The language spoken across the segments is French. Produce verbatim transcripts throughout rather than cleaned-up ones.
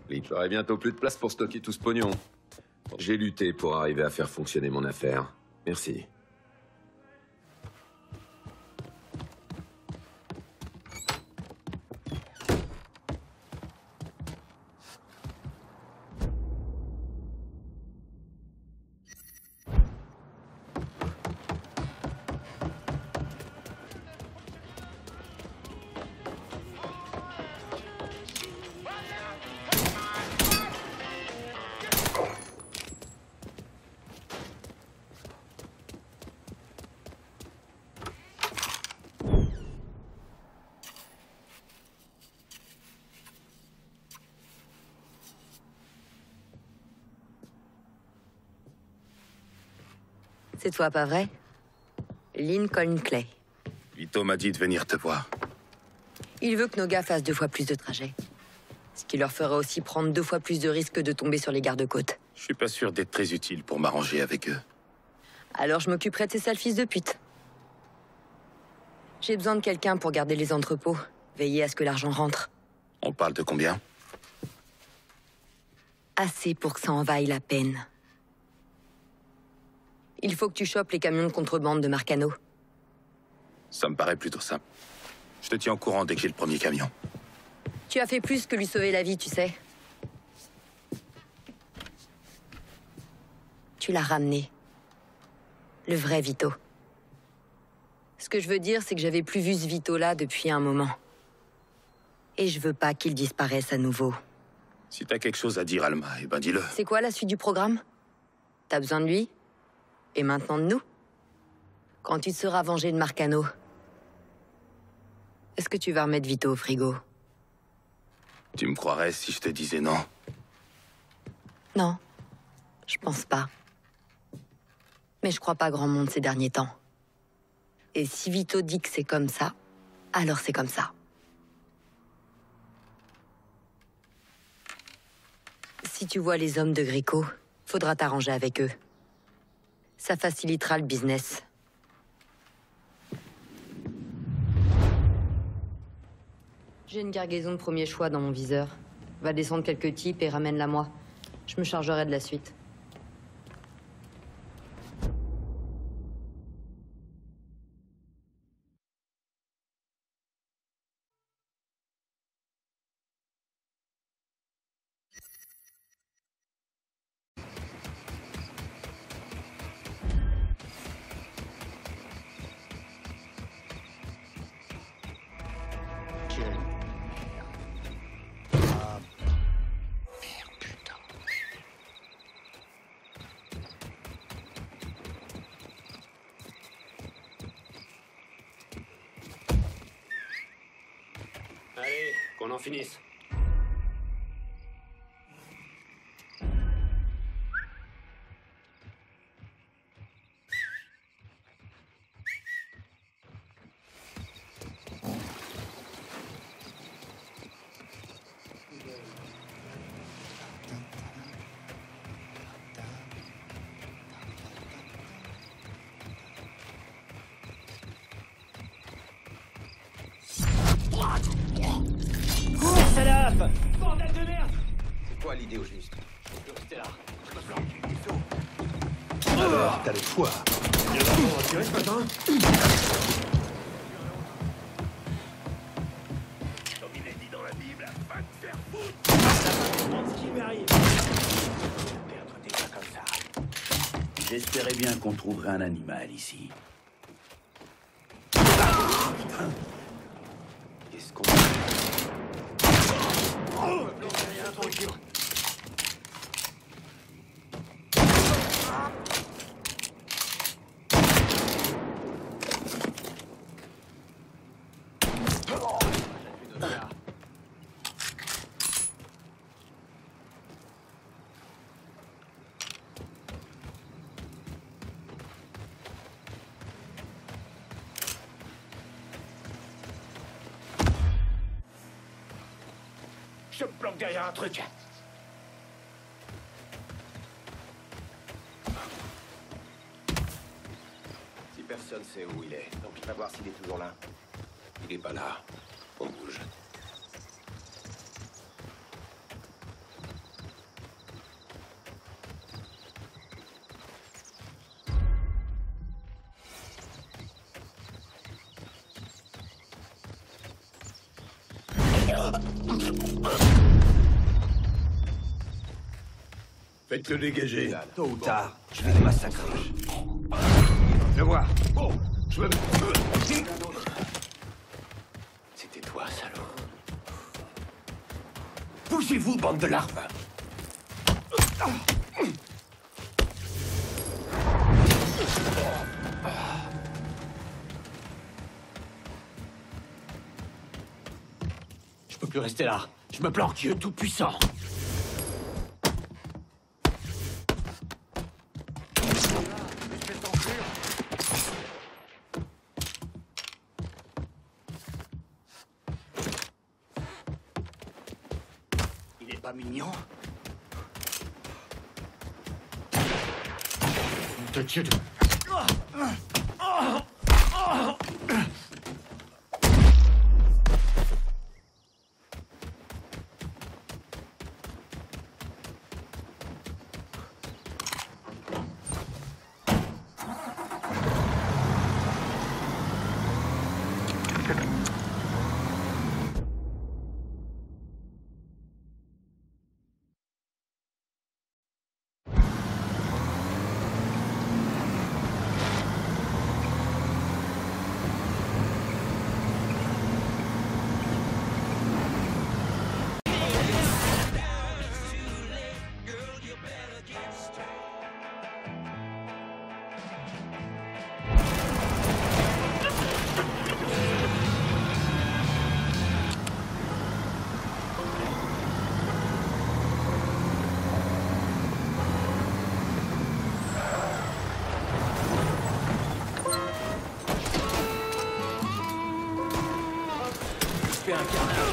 J'aurai bientôt plus de place pour stocker tout ce pognon. J'ai lutté pour arriver à faire fonctionner mon affaire. Merci. C'est toi, pas vrai? Lincoln Clay. Vito m'a dit de venir te voir. Il veut que nos gars fassent deux fois plus de trajets. Ce qui leur fera aussi prendre deux fois plus de risques de tomber sur les gardes-côtes. Je suis pas sûr d'être très utile pour m'arranger avec eux. Alors je m'occuperai de ces sales fils de pute. J'ai besoin de quelqu'un pour garder les entrepôts, veiller à ce que l'argent rentre. On parle de combien? Assez pour que ça en vaille la peine. Il faut que tu chopes les camions de contrebande de Marcano. Ça me paraît plutôt simple. Je te tiens au courant dès que j'ai le premier camion. Tu as fait plus que lui sauver la vie, tu sais. Tu l'as ramené. Le vrai Vito. Ce que je veux dire, c'est que j'avais plus vu ce Vito-là depuis un moment. Et je veux pas qu'il disparaisse à nouveau. Si t'as quelque chose à dire, Alma, eh ben dis-le. C'est quoi la suite du programme? T'as besoin de lui? Et maintenant de nous? Quand tu te seras vengé de Marcano, est-ce que tu vas remettre Vito au frigo? Tu me croirais si je te disais non? Non, je pense pas. Mais je crois pas grand monde ces derniers temps. Et si Vito dit que c'est comme ça, alors c'est comme ça. Si tu vois les hommes de Grieco, faudra t'arranger avec eux. Ça facilitera le business. J'ai une cargaison de premier choix dans mon viseur. Va descendre quelques types et ramène-la moi. Je me chargerai de la suite. Allez, qu'on en finisse. Salope! Bordel de merde! C'est quoi l'idée au juste? Je peux rester là. Je me flanque. Il faut. Alors, t'as le choix. Il y a vraiment tiré ce matin? Comme il est dit dans la Bible, afin de faire foutre. Ce qui m'arrive. Perdre des gars comme ça. J'espérais bien qu'on trouverait un animal ici. Qu'est-ce qu'on... Je me planque derrière un truc. Si personne sait où il est, donc je vais voir s'il est toujours là. Il est pas là. On bouge. Faites-le dégager. Tôt ou tard, je vais les massacrer. Je vois. Oh, je me... C'était toi, salaud. Bougez-vous, bande de larves. Je peux plus rester là. Je me planque, Dieu tout-puissant. Il est pas mignon? Te tue de... Fais un carnage.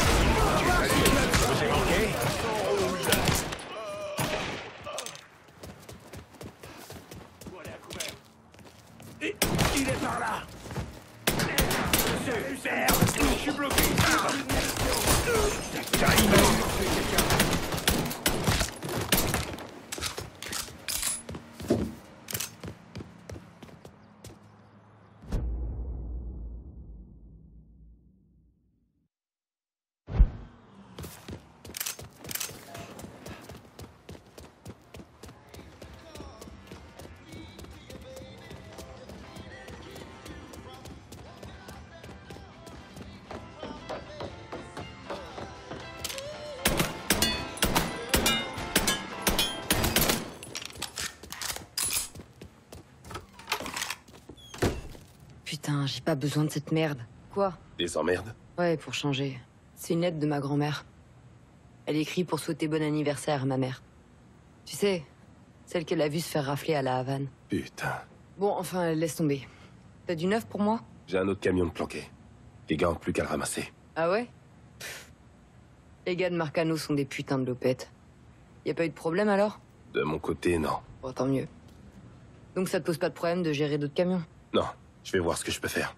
J'ai manqué. Et il est par là. Super. Je suis bloqué. Putain, j'ai pas besoin de cette merde. Quoi? Les emmerdes? Ouais, pour changer. C'est une lettre de ma grand-mère. Elle écrit pour souhaiter bon anniversaire à ma mère. Tu sais, celle qu'elle a vue se faire rafler à la Havane. Putain. Bon, enfin, laisse tomber. T'as du neuf pour moi? J'ai un autre camion de planqué. Les gars ont plus qu'à le ramasser. Ah ouais? Pff. Les gars de Marcano sont des putains de lopettes. Y a pas eu de problème alors? De mon côté, non. Bon, tant mieux. Donc ça te pose pas de problème de gérer d'autres camions? Non, je vais voir ce que je peux faire.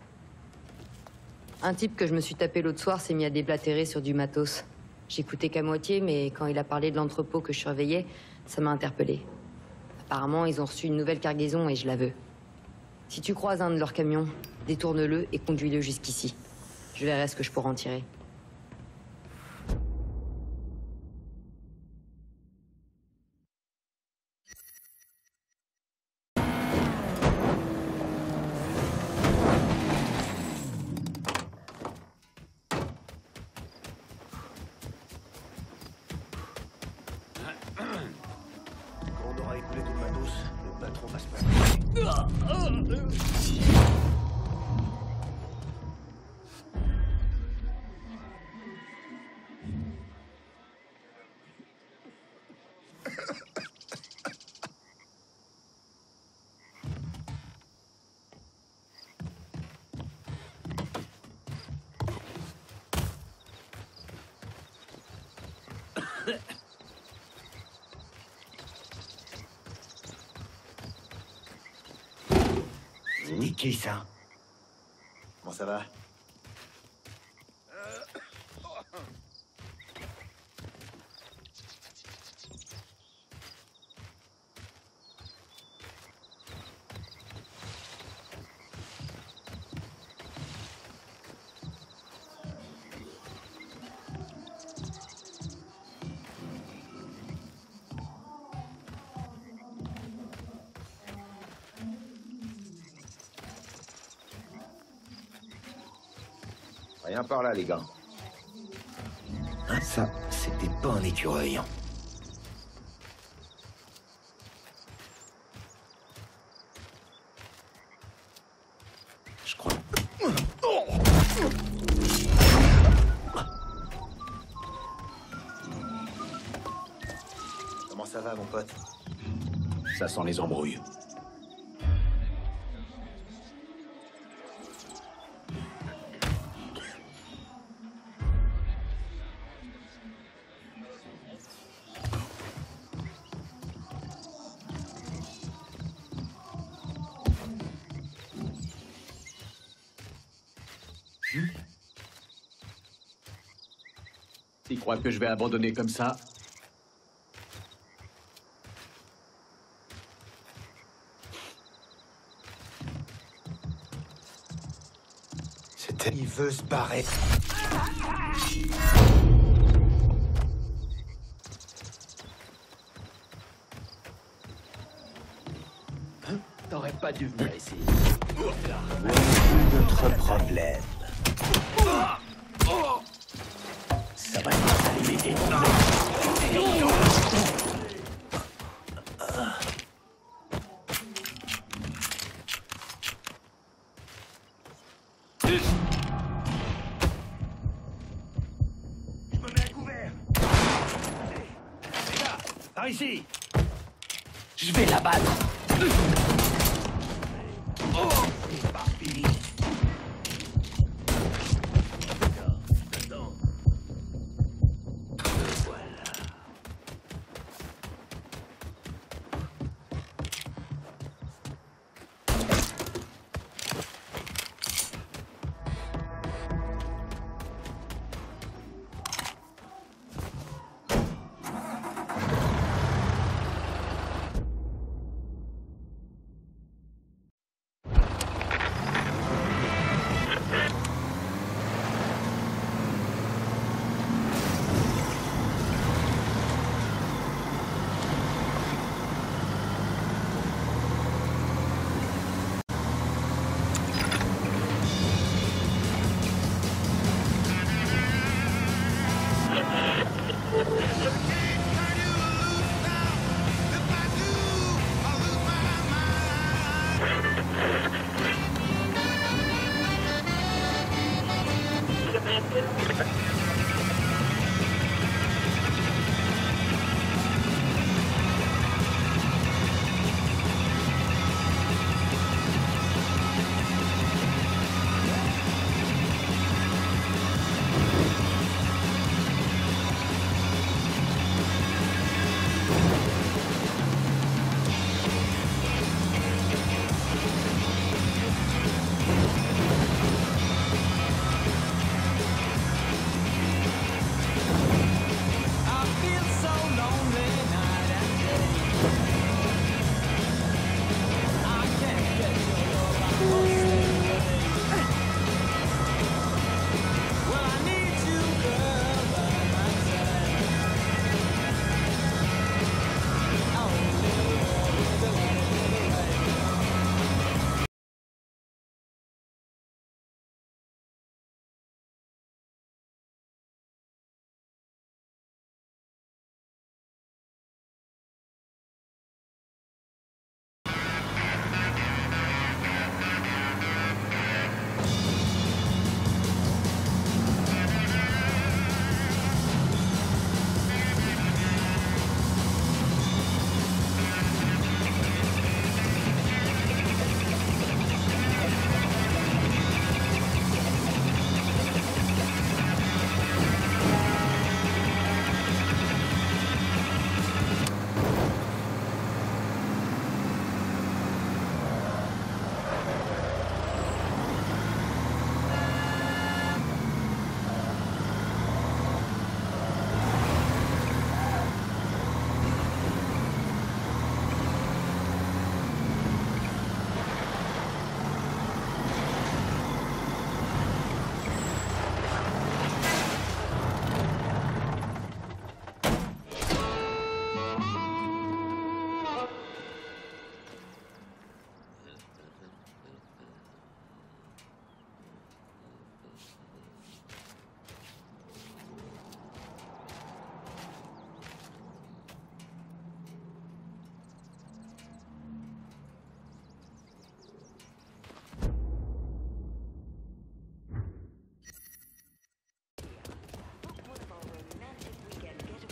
Un type que je me suis tapé l'autre soir s'est mis à déblatérer sur du matos. J'écoutais qu'à moitié, mais quand il a parlé de l'entrepôt que je surveillais, ça m'a interpellé. Apparemment, ils ont reçu une nouvelle cargaison et je la veux. Si tu croises un de leurs camions, détourne-le et conduis-le jusqu'ici. Je verrai ce que je pourrai en tirer. Quand on aura écoulé tout le matos, le patron va se passer. Niqué, ça. Comment ça va? Rien par là, les gars. Hein, ça, c'était pas un écureuil. Je crois. Comment ça va, mon pote? Ça sent les embrouilles. Tu crois que je vais abandonner comme ça? C'était... Il veut se barrer. Hein? T'aurais pas dû venir ici. Notre problème. Ça va être arrivé. Je me mets à couvert. Les gars, par ici. Je vais la battre. C'est pas fini. Attends. Le voilà.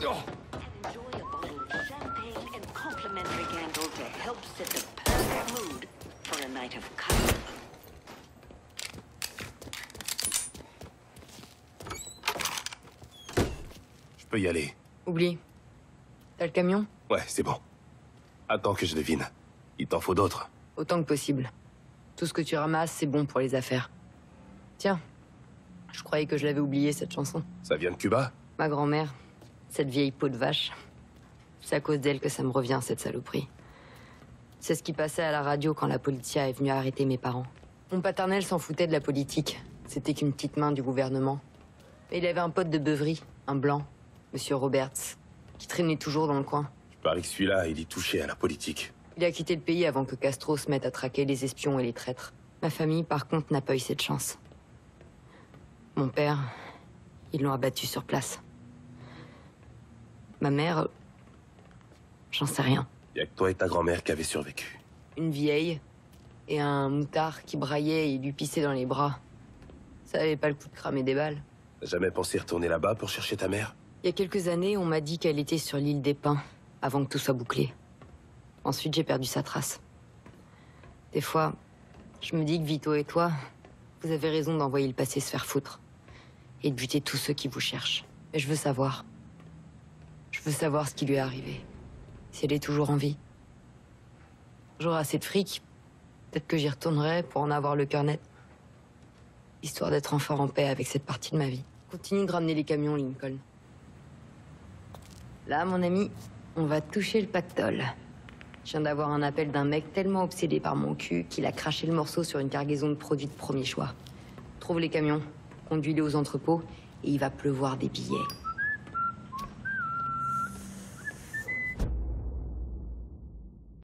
Enjoy a bottle of champagne and complimentary candle to help set the perfect mood for a night of cuddle. Je peux y aller. Oublie. T'as le camion? Ouais, c'est bon. Attends que je devine. Il t'en faut d'autres. Autant que possible. Tout ce que tu ramasses, c'est bon pour les affaires. Tiens, je croyais que je l'avais oublié, cette chanson. Ça vient de Cuba? Ma grand-mère, cette vieille peau de vache. C'est à cause d'elle que ça me revient, cette saloperie. C'est ce qui passait à la radio quand la policia est venue arrêter mes parents. Mon paternel s'en foutait de la politique. C'était qu'une petite main du gouvernement. Mais il avait un pote de beuverie, un blanc, Monsieur Roberts, qui traînait toujours dans le coin. Je parie que celui-là, il y touchait à la politique. Il a quitté le pays avant que Castro se mette à traquer les espions et les traîtres. Ma famille, par contre, n'a pas eu cette chance. Mon père, ils l'ont abattu sur place. Ma mère, j'en sais rien. Il y a que toi et ta grand-mère qui avez survécu. Une vieille et un moutard qui braillait et lui pissait dans les bras. Ça avait pas le coup de cramer des balles. T'as jamais pensé retourner là-bas pour chercher ta mère? Il y a quelques années, on m'a dit qu'elle était sur l'île des Pins, avant que tout soit bouclé. Ensuite, j'ai perdu sa trace. Des fois, je me dis que Vito et toi, vous avez raison d'envoyer le passé se faire foutre. Et de buter tous ceux qui vous cherchent. Mais je veux savoir. Je veux savoir ce qui lui est arrivé. Si elle est toujours en vie. J'aurai assez de fric. Peut-être que j'y retournerai pour en avoir le cœur net. Histoire d'être enfin en paix avec cette partie de ma vie. Continue de ramener les camions, Lincoln. Là, mon ami, on va toucher le pactole. Je viens d'avoir un appel d'un mec tellement obsédé par mon cul qu'il a craché le morceau sur une cargaison de produits de premier choix. Trouve les camions, conduis-les aux entrepôts, et il va pleuvoir des billets.